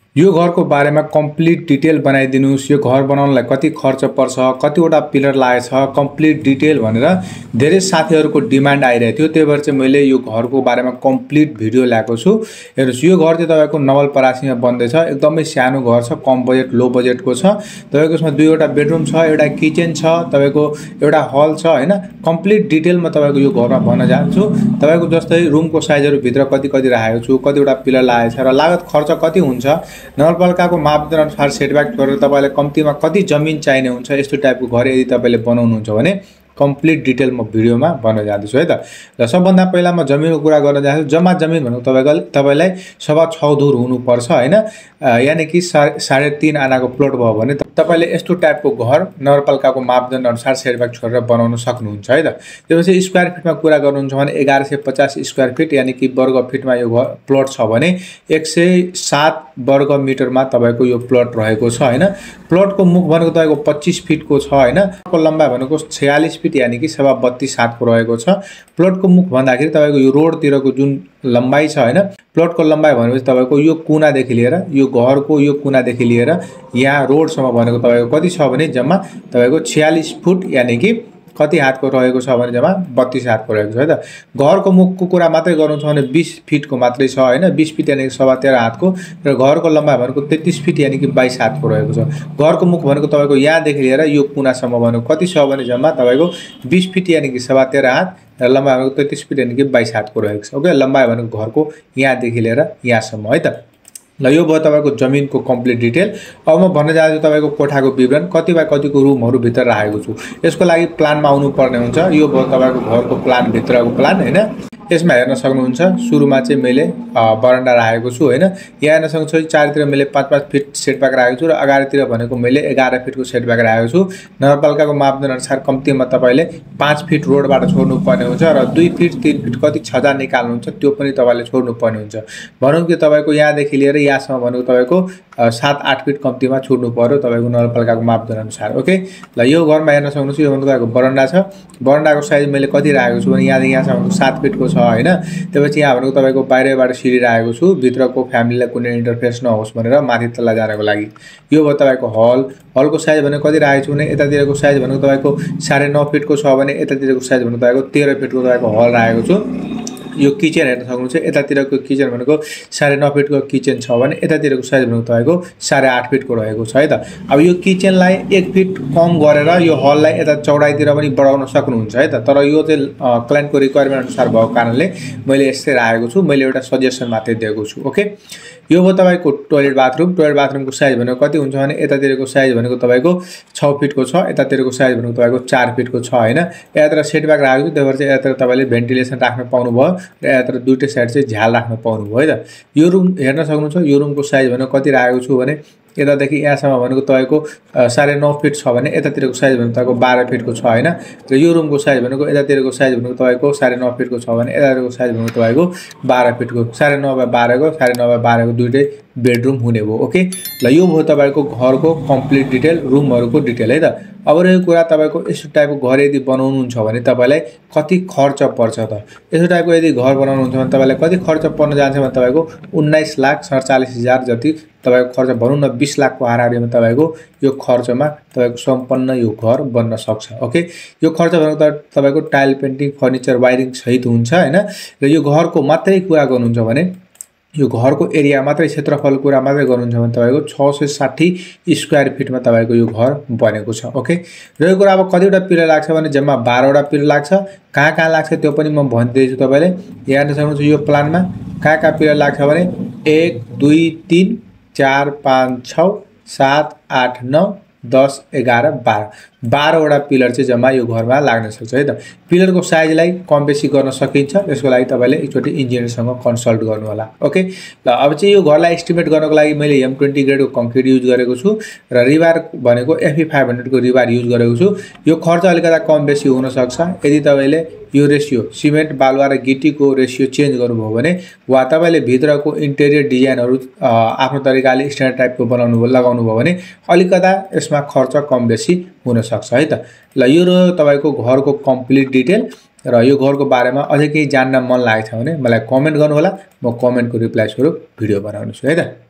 यो घरको बारेमा कम्प्लिट डिटेल बनाइदिनुस्, यो घर बनाउनलाई कति खर्च पर्छ, कतिवटा पिलर लागेछ, कम्प्लिट डिटेल भनेर धेरै साथीहरुको डिमान्ड आइरहेको थियो। त्यही भएर चाहिँ मैले यो घरको बारेमा कम्प्लिट भिडियो ल्याएको छु। हेर्नुस्, यो घर चाहिँ तपाईको नवलपरासीमा बन्दैछ। एकदमै सानो घर छ, कम बजेट लो बजेटको छ। तपाईको यसमा दुईवटा बेडरुम छ, एउटा किचन छ, तपाईको एउटा हल छ हैन। कम्प्लिट डिटेलमा तपाईको यो घरमा भन्न जान्छु। तपाईको जस्तै रुमको साइजहरु भित्र कति कति राखेको छु, कतिवटा पिलर लागेछ र लागत खर्च कति हुन्छ, नगरपालिकाको मापदण्ड अनुसार सेटब्याक गरेर तपाईलाई कम्तीमा कति जमिन चाहिने हुन्छ, यस्तो टाइपको घर यदि तपाईले बनाउनुहुन्छ भने कम्प्लिट डिटेल म भिडियोमा भन्न जाँदैछु है त। र सबभन्दा पहिला म जमिनको कुरा गर्न जान्छु। जम्मा जमिन भनेको तपाईलाई 6.5 धुर हुनुपर्छ हैन। यानी कि 3.5 आनाको प्लट भयो भने तपाईले यस्तो टाइपको घर नगरपालिकाको मापदण्ड अनुसार सेटब्याक छोडेर बनाउन सक्नुहुन्छ है त। त्यसपछि स्क्वायर फिटमा कुरा गर्नुहुन्छ भने 1150 स्क्वायर फिट यानी कि वर्ग फिटमा यो घर प्लट छ भने 107 वर्ग मिटरमा तपाईको यो प्लट रहेको छ हैन। प्लटको मुख भनेको तपाईको 25 फिटको छ हैन। को लम्बाइ भनेको 46 फिट यानी कि 32.5 हातको रहेको छ। प्लटको मुख भन्दाखेरि तपाईको यो रोडतिरको जुन लम्बाइ छ हैन, प्लटको लम्बाइ भनेपछि तपाईको यो कुनादेखि लिएर यो घरको यो कुनादेखि लिएर यहाँ रोडसम्म भनेको तपाईको कति छ भने जम्मा तपाईको 46 फुट यानी कि कति हातको रहेको छ भने जम्मा 32 हातको रहेको छ है त। घरको मुखको कुरा मात्रै गर्नु छ भने 20 फिटको मात्रै छ हैन। 20 फिट यानी 13.5 हातको र घरको लम्बाइ भनेको 33 फिट यानी कि 22 हातको रहेको छ। घरको मुख भनेको तपाईको यहाँदेखि लिएर यो कुनासम्म भनेको कति छ भने जम्मा तपाईको 20 फिट यानी कि 13.5 हात र लम्बाइ भनेको 33 फिट यानी कि 22 हातको रहेको छ। ओके, लम्बाइ भनेको घरको यहाँदेखि लिएर यहाँसम्म है त। ल यो भयो तपाईको जमिनको कम्प्लिट डिटेल। अब म भन्न जान्छु तपाईको कोठाको विवरण, कति बाइ कतिको रुमहरु भित्र राखेको छु। यसको लागि प्लानमा आउनु पर्ने हुन्छ। यो भयो तपाईको घरको प्लान, भित्रको प्लान हैन। यसमा हेर्न सक्नुहुन्छ सुरुमा चाहिँ मैले बरन्डा राखेको छु हैन। यहाँ हेर्न सक्नुहुन्छ चारैतिर मैले 5-5 फिट सेटब्याक राखेको छु र अगाडितिर भनेको मैले 11 फिटको सेटब्याक राखेको छु। नगरपालिकाको मापदण्ड अनुसार कम्तीमा तपाईले 5 फिट रोडबाट छोड्नु पर्ने हुन्छ र 2 फिट 3 फिट कति छजा निकाल्नुहुन्छ त्यो पनि तपाईले छोड्नु पर्ने हुन्छ। भनौं कि तपाईको यहाँदेखि लिएर यहाँसम्म भनेको तपाईको 7-8 फिट कम्तीमा छोड्नु पर्यो तपाईको नगरपालिकाको मापदण्ड अनुसार। ओके, ल यो घरमा हेर्न सक्नुहुन्छ यो भनेको बरन्डा छ। बरन्डाको साइज मैले कति राखेको छु भने यहाँदेखि यहाँसम्म 7 फिटको छ हैन। त्यसपछि यहाँ भनेको तपाईको बाहिरबाट सिडी राखेको छु, भित्रको फ्यामिलीलाई कुनै इन्टरफेस नहोस् भनेर माथि तल्ला जानको लागि। यो भयो तपाईको हल। हलको साइज भनेको कति राखेको छु भने यतातिरको साइज भनेको तपाईको 9.5 फिटको छ भने यतातिरको साइज भनेको तपाईको 13 फिटको तपाईको हल राखेको छु। यो किचन हेर्न सक्नुहुन्छ, यतातिरको किचन भनेको 9.5 फिटको किचन छ भने यतातिरको साइज भनेको तपाईको 8.5 फिटको रहेको छ है त। अब यो किचनलाई 1 फिट कम गरेर यो हललाई यता चौडाइतिर पनि बढाउन सक्नुहुन्छ है त। तर यो चाहिँ क्लाइन्टको रिक्वायरमेन्ट अनुसार भएको कारणले मैले यस्तै राखेको छु। मैले एउटा सजेसन मात्रै दिएको छु। ओके, यो भयो तपाईको टोयलेट बाथरुम। टोयलेट बाथरुमको साइज भनेको कति हुन्छ भने यतातिरको साइज भनेको तपाईको 6 फिटको छ, यतातिरको साइज भनेको तपाईको 4 फिटको छ हैन। यतातिर सेटब्याक राखेको छु, त्यसैले चाहिँ यतातिर तपाईले भेन्टिलेसन राख्न पाउनु भयो र यतातिर दुईटै साइड चाहिँ झ्याल राख्न पाउनु भयो है त। यो रुम हेर्न सक्नुहुन्छ, यो रुमको साइज भनेको कति राखेको छु भने यतादेखि यहाँसम्म भनेको तपाईको 9.5 फिट छ भने यतातिरको साइज भनेको तपाईको 12 फिटको छ हैन। र यो रुमको साइज भनेको यतातिरको साइज भनेको तपाईको 9.5 फिटको छ भने यतातिरको साइज भनेको तपाईको 12 फिटको 9.5/12 को 9.5/12 को दुईटै बेडरुम हुने भयो। ओके, ल यो भयो तपाईको घरको कम्प्लिट डिटेल, रुमहरुको डिटेल है त। अब रहेको कुरा तपाईको यस्तो टाइपको घर यदि बनाउनुहुन्छ भने तपाईलाई कति खर्च पर्छ त। यस्तो टाइपको यदि घर बनाउनुहुन्छ भने तपाईलाई कति खर्च पर्न जान्छ भने तपाईको 19,47,000 जति तपाईको खर्च भनौं न 20 लाखको हाराहारीमा तपाईको यो खर्चमा तपाईको सम्पन्न यो घर बन्न सक्छ। ओके, यो खर्च भनेको तपाईको टाइल पेन्टिङ, फर्निचर, वायरिङ सहित हुन्छ हैन। र यो घरको मात्रै कुरा गर्नुहुन्छ भने यो घरको एरिया मात्रै क्षेत्रफल कुरा मात्रै गर्नुहुन्छ भने तपाईको 660 स्क्वायर फिटमा तपाईको यो घर बनेको छ। ओके, र यो कुरा अब कतिवटा पिलर लाग्छ भने जम्मा 12 वटा पिलर लाग्छ। कहाँ लाग्छ त्यो पनि म भन्दैछु तपाईले। यहाँ हेर्न सक्नुहुन्छ यो प्लानमा कहाँ पिलर लाग्छ भने 1 2 3 4 5 6 7 8 9 10 11 12 वटा पिलर चाहिँ जम्मा यो घरमा लाग्न सक्छ है त। पिलरको साइजलाई कम बेसी गर्न सकिन्छ। यसको लागि तपाईले एकचोटी इन्जिनियरसँग कन्सल्ट गर्नु होला। ओके, ल अब चाहिँ यो घरलाई एस्टिमेट गर्नको लागि मैले M20 ग्रेडको कंक्रिट युज गरेको छु र रिबार भनेको FE500 को रिबार युज गरेको छु। यो खर्च अलिकता कम बेसी हुन सक्छ यदि तपाईले यो रेशियो सिमेन्ट, बालुवा र गिटीको रेशियो चेन्ज गर्नुभयो भने वा तपाईले भित्रको इन्टेरियर डिजाइनहरु आफ्नो तरिकाले स्ट्यान्डर्ड टाइपको लगाउनु भयो भने अलिकता यसमा खर्च कम बेसी हुन सक्छ है त। ल यो तपाईको घरको कम्प्लिट डिटेल र यो घरको बारेमा अझै केही जान्न मन लागेछ भने मलाई कमेन्ट गर्नु होला। म कमेन्टको रिप्लाई स्वरूप भिडियो बनाउनेछु है त।